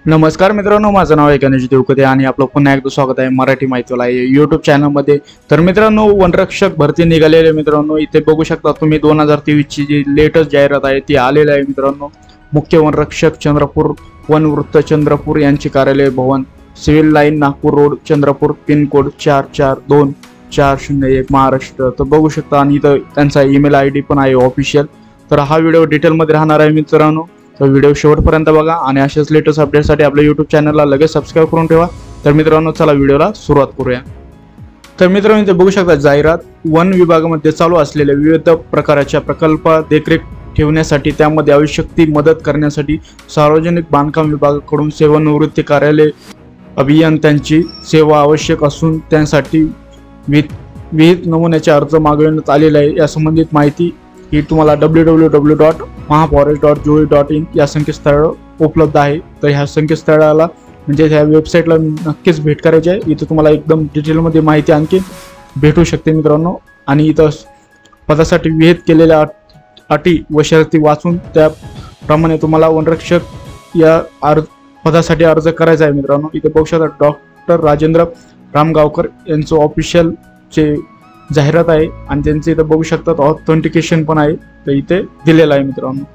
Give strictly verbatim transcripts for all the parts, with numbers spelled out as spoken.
नमस्कार मित्रांनो, माझं नाव आहे गणेश देवकते आणि आपलं पुन्हा एकदा स्वागत आहे मराठी माहितीला यूट्यूब चॅनलमध्ये। तर मित्रांनो, वनरक्षक भरती निघालेले मित्रांनो, इथे बघू शकता तुम्ही दोन हजार तेवीस ची जी लेटेस्ट जाहिरात आहे ती आलेली आहे मित्रांनो। मुख्य वनरक्षक चंद्रपूर वनवृत्त चंद्रपूर यांचे कार्यालय भवन, civil line Nagpur road Chandrapur, pin code चार चार दोन चार शून्य एक महाराष्ट्र। तर बघू शकता आणि इथं त्यांचा ईमेल आय डी पण आहे ऑफिशियल। तर हा व्हिडिओ डिटेलमध्ये राहणार आहे मित्रांनो, तर व्हिडिओ शेवटपर्यंत बघा आणि अशाच लेटेस्ट अपडेटसाठी आपल्या यूट्यूब चॅनलला लगेच सबस्क्राईब करून ठेवा। तर मित्रांनो, चला व्हिडिओला सुरुवात करूया। तर मित्रांनो, इथे बघू शकता जाहिरात वन विभागामध्ये चालू असलेल्या विविध प्रकारच्या प्रकल्प देखरेख ठेवण्यासाठी, त्यामध्ये आवश्यक ती मदत करण्यासाठी सार्वजनिक बांधकाम विभागाकडून सेवानिवृत्ती कार्यालय अभियंत्यांची सेवा आवश्यक असून त्यासाठी विहित नमुन्याचे अर्ज मागवण्यात आलेले आहे। या संबंधित माहिती ही तुम्हाला W W W dot Mahaforest dot G O V dot in या संकेतस्थळावर उपलब्ध आहे। तर ह्या संकेतस्थळाला म्हणजे ह्या वेबसाईटला नक्कीच भेट करायची आहे। इथं तुम्हाला एकदम डिटेलमध्ये माहिती आणखी भेटू शकते मित्रांनो। आणि इथं पदासाठी विहित केलेल्या अटी व शर्ती वाचून त्याप्रमाणे तुम्हाला वनरक्षक या अर्ज पदासाठी अर्ज करायचा आहे मित्रांनो। इथे बघू शकता डॉक्टर राजेंद्र रामगावकर यांचं ऑफिशियल चे जाहिरात आहे आणि त्यांचे इथे बघू शकतात ऑथेंटिकेशन पण आहे, तर इथे दिलेलं आहे मित्रांनो।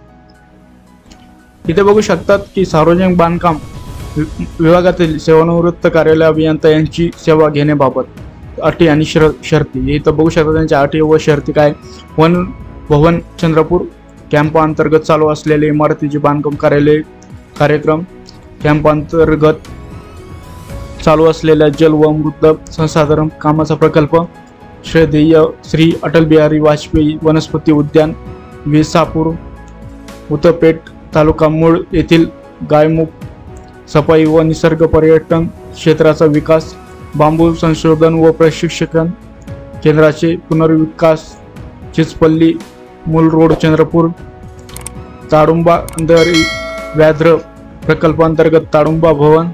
इथे बघू शकतात की सार्वजनिक बांधकाम विभागातील सेवानिवृत्त कार्यालय अभियंता यांची सेवा घेण्याबाबत अटी आणि शर्ती इथं बघू शकता। त्यांच्या अटी व शर्ती काय: वन भवन चंद्रपूर कॅम्प अंतर्गत चालू असलेले इमारतीचे बांधकाम कार्यालय कार्यक्रम, कॅम्प अंतर्गत चालू असलेल्या जल व मृद संसाधन कामाचा प्रकल्प, श्रद्धेय श्री अटल बिहारी वाजपेयी वनस्पती उद्यान विसापूर उत्तरपेठ तालुका मूळ येथील गायमुख सफाई व निसर्ग पर्यटन क्षेत्राचा विकास, बांबू संशोधन व प्रशिक्षण केंद्राचे पुनर्विकास, चिचपल्ली मूल रोड चंद्रपूर, ताडुंबा अंधारी व्याघ्र प्रकल्पांतर्गत ताडुंबा भवन,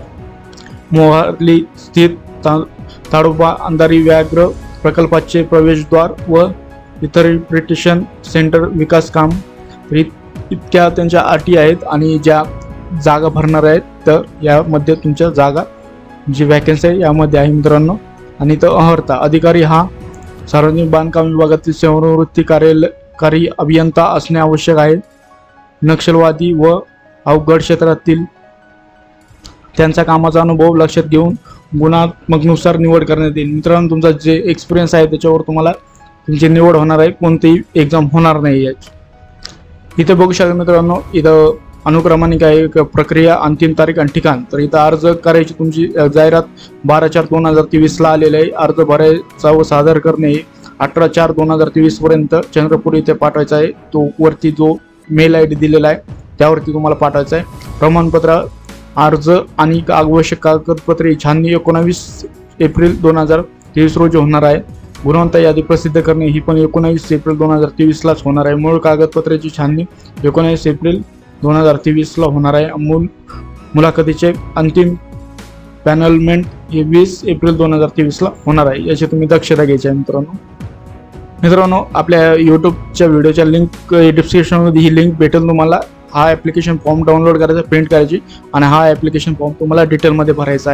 मोहाली स्थित ताडुंबा अंधारी व्याघ्र प्रकल्पाचे प्रवेशद्वार व इतर प्रिटेशन सेंटर विकास काम। इतक्या त्यांच्या अटी आहेत आणि ज्या जागा भरणार आहेत, तर यामध्ये तुमच्या जागा जी वॅकन्सी आहे यामध्ये आहे मित्रांनो। आणि तो अर्हता अधिकारी हा सार्वजनिक बांधकाम विभागातील सेवानिवृत्ती कार्यकारी अभियंता असणे आवश्यक आहे। नक्षलवादी व अवघड क्षेत्रातील त्यांचा कामाचा अनुभव लक्षात घेऊन गुणात्मकनुसार निवड करण्यात येईल मित्रांनो। तुमचा जे एक्सपिरियन्स आहे त्याच्यावर तुम्हाला तुमची निवड होणार आहे, कोणतीही एक्झाम होणार नाही आहे। इथे बघू शकता मित्रांनो, इथं अनुक्रमानिक आहे प्रक्रिया, अंतिम तारीख आणि ठिकाण। तर इथं अर्ज करायची तुमची जाहिरात बारा चार दोन हजार तेवीस ला आलेले आहे। अर्ज भरायचा व सादर करणे अठरा चार दोन हजार तेवीस पर्यंत चंद्रपूर इथे पाठवायचा आहे। तो वरती जो मेल आय डी दिलेला आहे त्यावरती तुम्हाला पाठवायचा आहे। प्रमाणपत्र अर्ज आणि आवश्यक कागदपत्रे छाननी एकोणावीस एप्रिल दोन हजार तेवीस रोजी होणार आहे। गुणवत्ता यादी प्रसिद्ध करणे ही पण एकोणावीस एप्रिल दोन हजार तेवीस लाच होणार आहे। मूळ कागदपत्राची छाननी एकोणावीस एप्रिल दोन हजार तेवीस ला होणार आहे। मूल मुलाखतीचे अंतिम पॅनलमेंट हे वीस एप्रिल दोन हजार तेवीस ला होणार आहे। याची तुम्ही दक्षता घ्यायची आहे मित्रांनो। मित्रांनो, आपल्या यूट्यूबच्या व्हिडिओच्या लिंक डिस्क्रिप्शनमध्ये ही लिंक भेटेल तुम्हाला। हा ॲप्लिकेशन फॉर्म डाउनलोड करायचा, प्रिंट करायची आणि हा ॲप्लिकेशन फॉर्म तुम्हाला डिटेलमध्ये भरायचा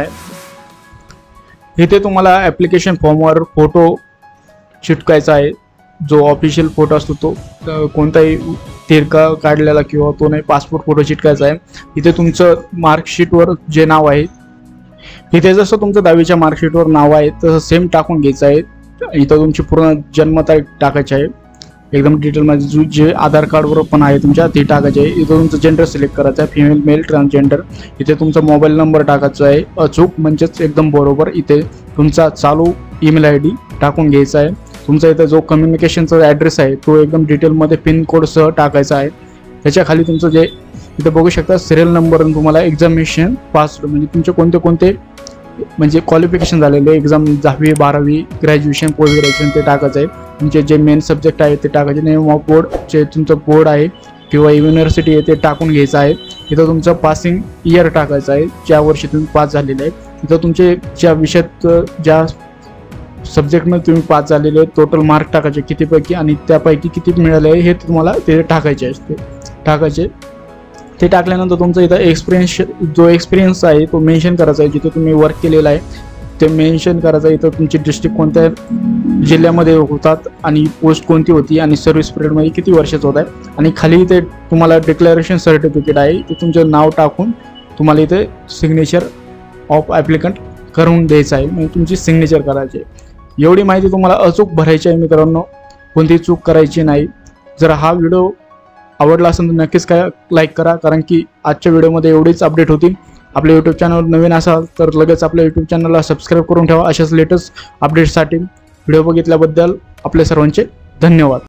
आहे। इथे तुम्हाला ॲप्लिकेशन फॉर्मवर फोटो चिटकायचा आहे, जो ऑफिशियल फोटो असतो तो, कोणताही तिरका काढलेला किंवा तो नाही, पासपोर्ट फोटो चिटकायचा आहे। इथे तुमचं मार्कशीटवर जे नाव आहे, इथे जसं तुमचं दहावीच्या मार्कशीटवर नाव आहे तसं सेम टाकून घ्यायचं आहे। इथं तुमची पूर्ण जन्मतारीख टाकायची आहे, एकदम डिटेलमध्ये जे आधार कार्डवर पण आहे तुमच्या ते टाकायचे आहे। इथं तुमचं जेंडर सिलेक्ट करायचं आहे, फिमेल मेल ट्रान्सजेंडर। इथे तुमचा मोबाईल नंबर टाकायचा आहे अचूक, म्हणजेच एकदम बरोबर। इथे तुमचा चालू ईमेल आय डी टाकून घ्यायचा आहे। तुमचा इथं जो कम्युनिकेशनचा ॲड्रेस आहे तो एकदम डिटेलमध्ये पिन कोडसह टाकायचा आहे। त्याच्या खाली तुमचं जे इथं बघू शकता सिरियल नंबर आणि तुम्हाला एक्झामिनेशन पास म्हणजे तुमचे कोणते कोणते म्हणजे क्वालिफिकेशन झालेले एक्झाम, दहावी बारावी ग्रॅज्युएशन पोस्ट ग्रॅज्युएशन ते टाकायचं आहे। तुमचे जे मेन सब्जेक्ट आहे ते टाकायचे, नेम ऑफ बोर्ड जे तुमचं बोर्ड आहे किंवा युनिव्हर्सिटी आहे ते टाकून घ्यायचं आहे। इथं तुमचं पासिंग इयर टाकायचं आहे, ज्या वर्षी तुम्ही पास झालेले आहे। इथं तुमचे ज्या विषयात ज्या सब्जेक्टमध्ये तुम्ही पास झालेले टोटल मार्क टाकायचे कितीपैकी आणि त्यापैकी किती मिळाले हे तुम्हाला ते टाकायचे असते टाकायचे ते टाकल्यानंतर तुमचा इथं एक्सपिरियन्स जो एक्सपिरियन्स आहे तो मेन्शन करायचा आहे, जिथे तुम्ही वर्क केलेला आहे ते मेन्शन करायचं. इथं तुमची डिस्ट्रिक्ट कोणत्या जिल्ह्यामध्ये होतात आणि पोस्ट कोणती होती आणि सर्व्हिस पिरियडमध्ये किती वर्षाचं होत आहे. आणि खाली इथे तुम्हाला डिक्लेरेशन सर्टिफिकेट आहे, ते तुमचं नाव टाकून तुम्हाला इथे सिग्नेचर ऑफ ॲप्लिकंट करून द्यायचं आहे, म्हणजे तुमची सिग्नेचर करायची आहे. एवढी माहिती तुम्हाला अचूक भरायची आहे मित्रांनो, कोणतीही चूक करायची नाही. जर हा व्हिडिओ आवडला असेल तर नक्कीच काय लाईक करा, कारण की आजच्या व्हिडिओमध्ये एवढीच अपडेट होतील. आपल्या यूट्यूब चॅनल नवीन असाल तर लगेच आपल्या यूट्यूब चॅनलला सबस्क्राईब करून ठेवा. अशाच लेटेस्ट अपडेट्ससाठी व्हिडिओ बघितल्याबद्दल आपल्या सर्वांचे धन्यवाद.